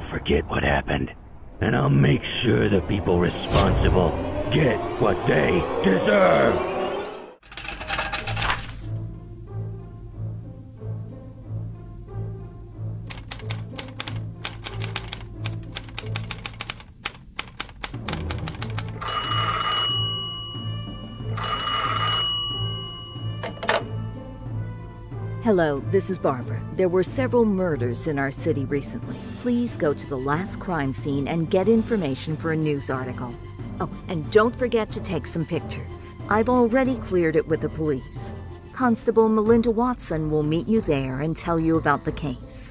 won't forget what happened. And I'll make sure the people responsible get what they deserve! Hello, this is Barbara. There were several murders in our city recently. Please go to the last crime scene and get information for a news article. Oh, and don't forget to take some pictures. I've already cleared it with the police. Constable Melinda Watson will meet you there and tell you about the case.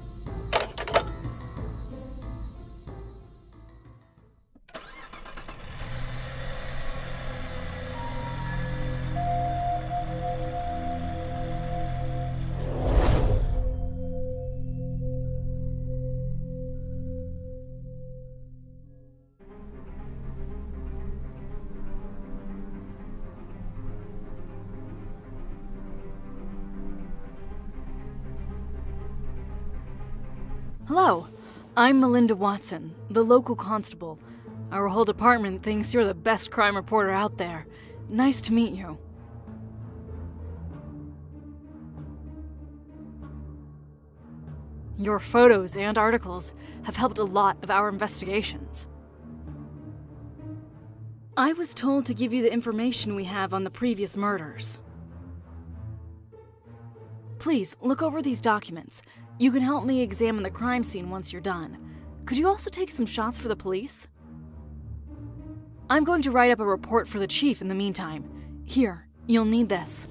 Hello, I'm Melinda Watson, the local constable. Our whole department thinks you're the best crime reporter out there. Nice to meet you. Your photos and articles have helped a lot of our investigations. I was told to give you the information we have on the previous murders. Please, look over these documents. You can help me examine the crime scene once you're done. Could you also take some shots for the police? I'm going to write up a report for the chief in the meantime. Here, you'll need this.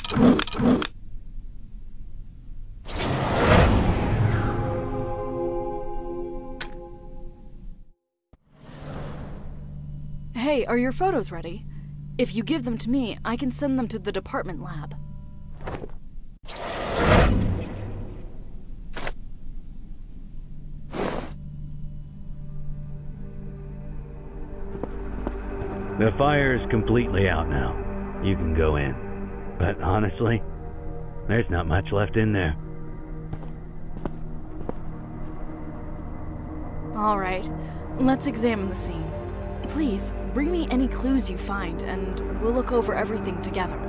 Hey, are your photos ready? If you give them to me, I can send them to the department lab. The fire is completely out now. You can go in. But honestly, there's not much left in there. All right, let's examine the scene. Please, bring me any clues you find, and we'll look over everything together.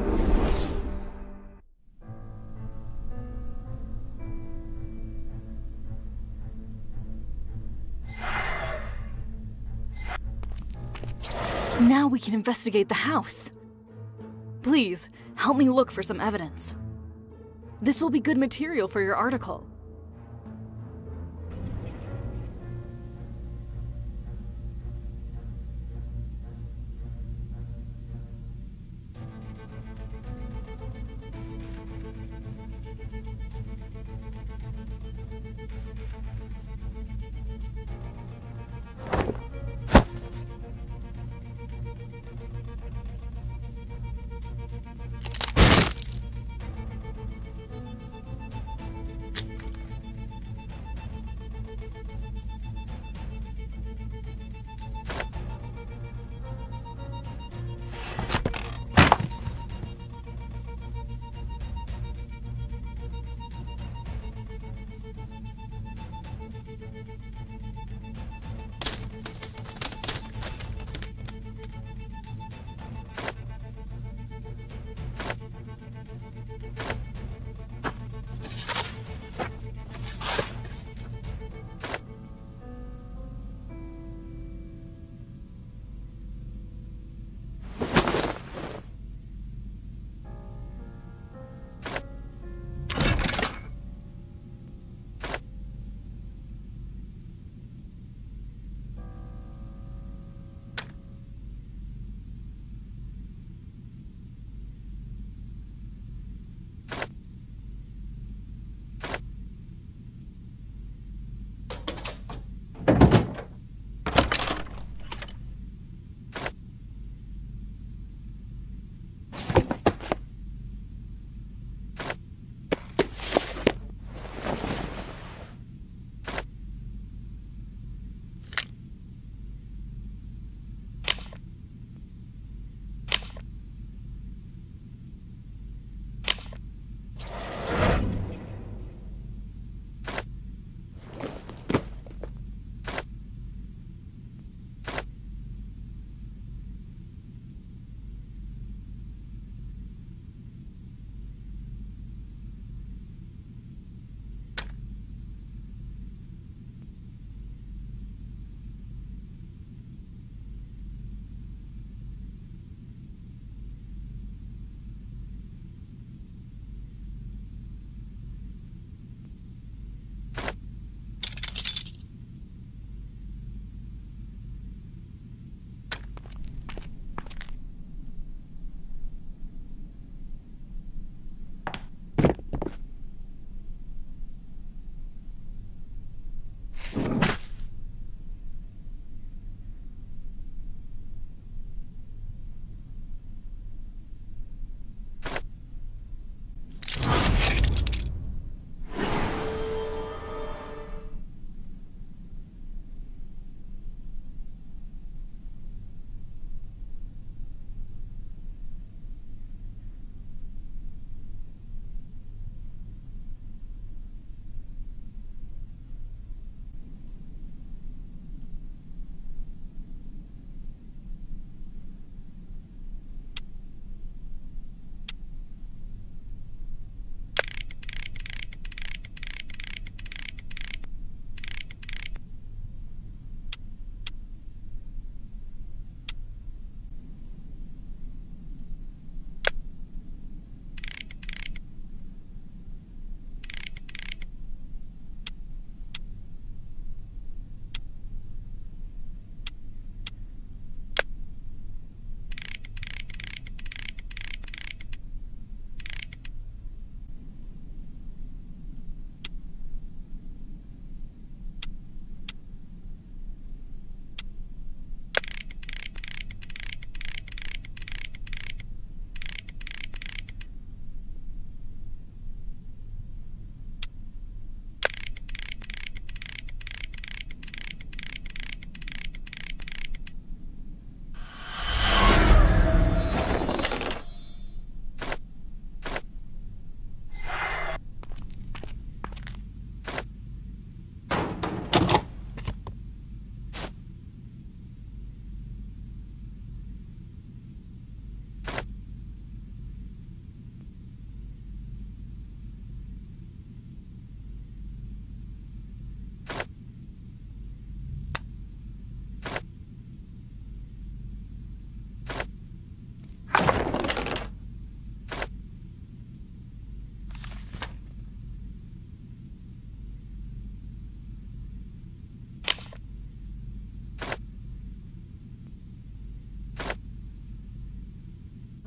Now we can investigate the house. Please, help me look for some evidence. This will be good material for your article.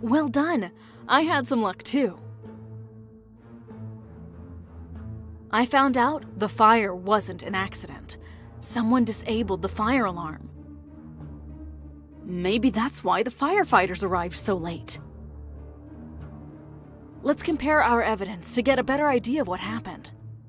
Well done. I had some luck too. I found out the fire wasn't an accident. Someone disabled the fire alarm. Maybe that's why the firefighters arrived so late. Let's compare our evidence to get a better idea of what happened.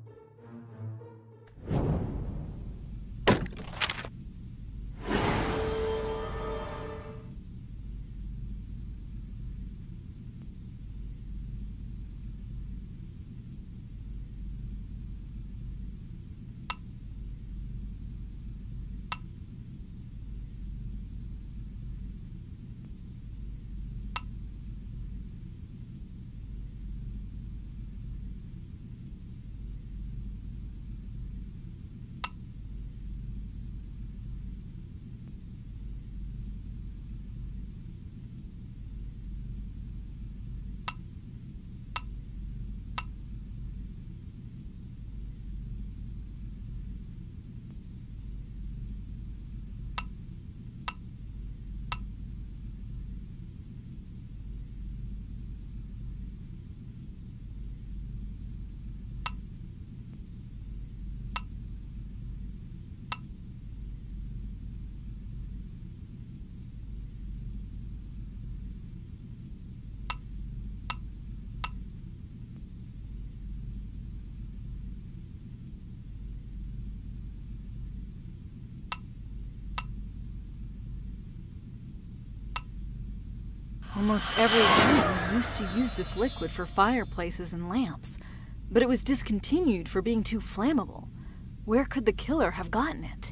Almost every home used to use this liquid for fireplaces and lamps, but it was discontinued for being too flammable. Where could the killer have gotten it?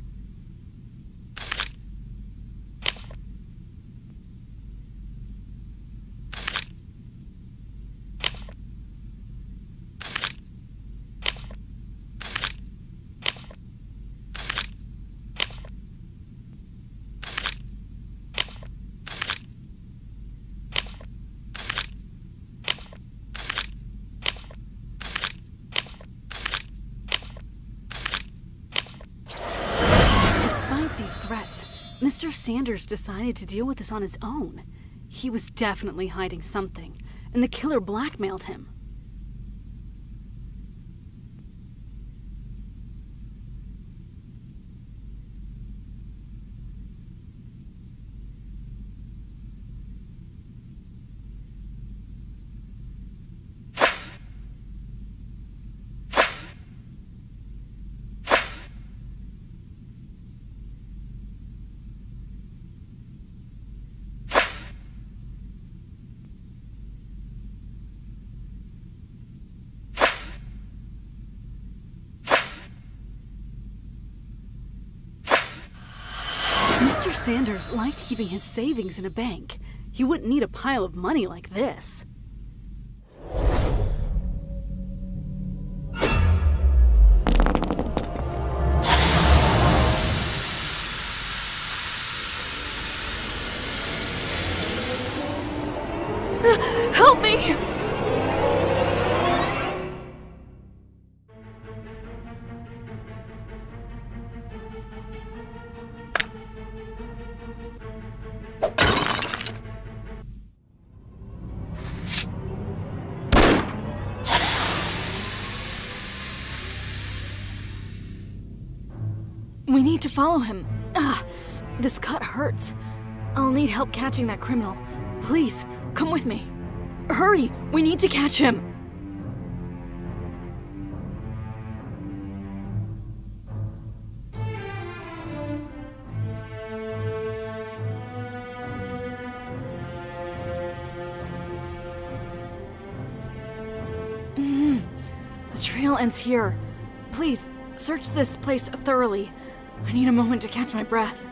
Mr. Sanders decided to deal with this on his own. He was definitely hiding something, and the killer blackmailed him. Mr. Sanders liked keeping his savings in a bank. He wouldn't need a pile of money like this. Help me! We need to follow him. This cut hurts. I'll need help catching that criminal. Please, come with me. Hurry, we need to catch him. The trail ends here. Please, search this place thoroughly. I need a moment to catch my breath.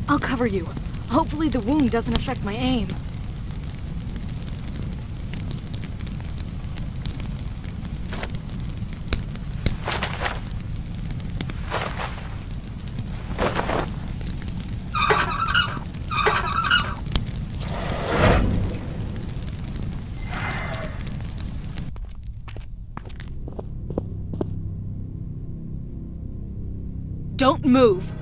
I'll cover you. Hopefully the wound doesn't affect my aim. Don't move!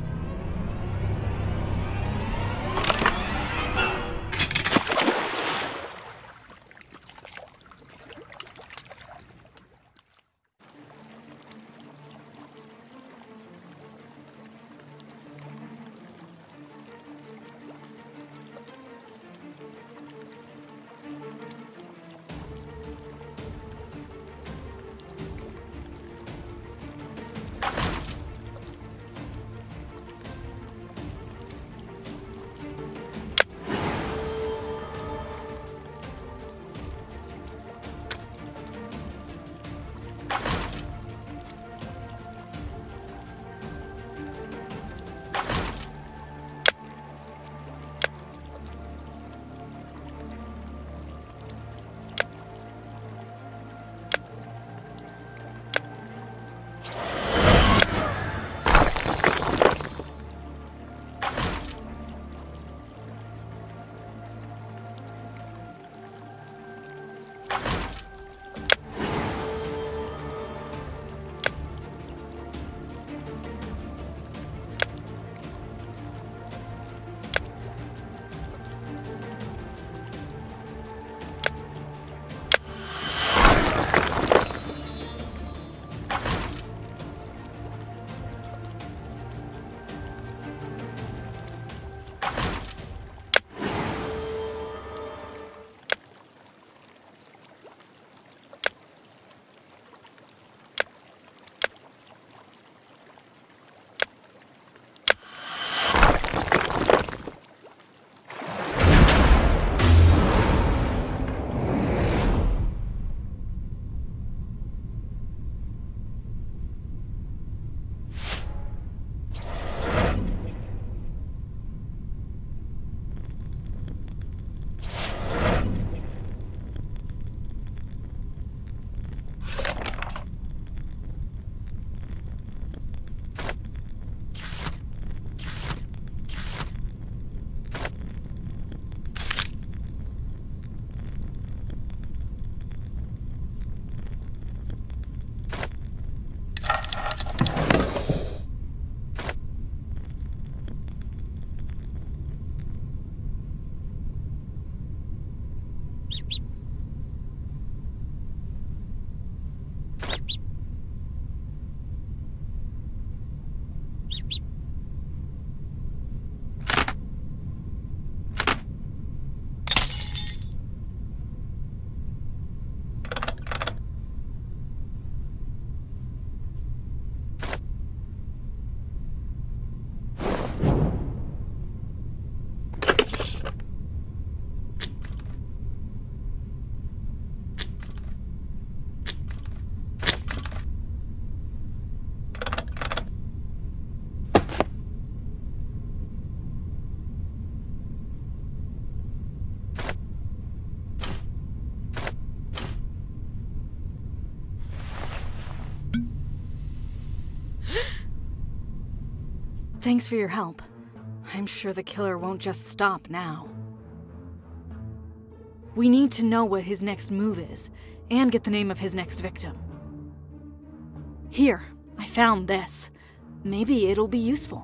Thanks for your help. I'm sure the killer won't just stop now. We need to know what his next move is, and get the name of his next victim. Here, I found this. Maybe it'll be useful.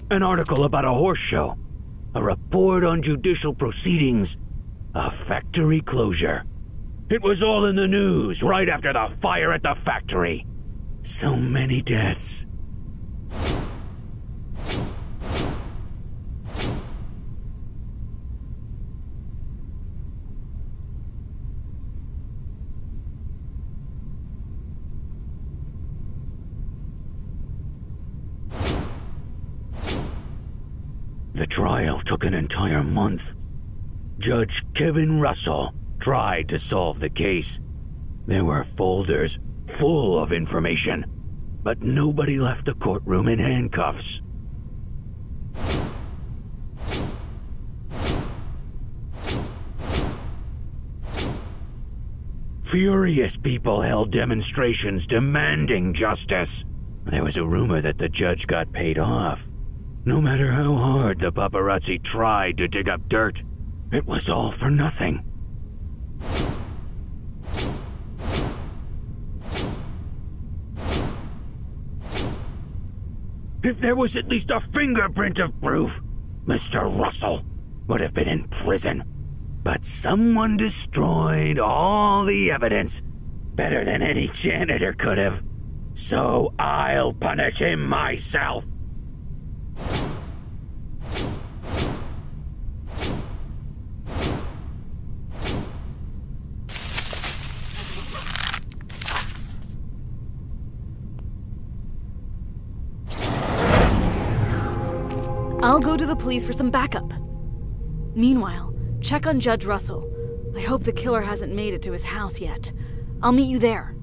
An article about a horse show. A report on judicial proceedings. A factory closure. It was all in the news right after the fire at the factory. So many deaths. The trial took an entire month. Judge Kevin Russell tried to solve the case. There were folders full of information, but nobody left the courtroom in handcuffs. Furious people held demonstrations demanding justice. There was a rumor that the judge got paid off. No matter how hard the paparazzi tried to dig up dirt, it was all for nothing. If there was at least a fingerprint of proof, Mr. Russell would have been in prison. But someone destroyed all the evidence better than any janitor could have. So I'll punish him myself. I'll go to the police for some backup. Meanwhile, check on Judge Russell. I hope the killer hasn't made it to his house yet. I'll meet you there.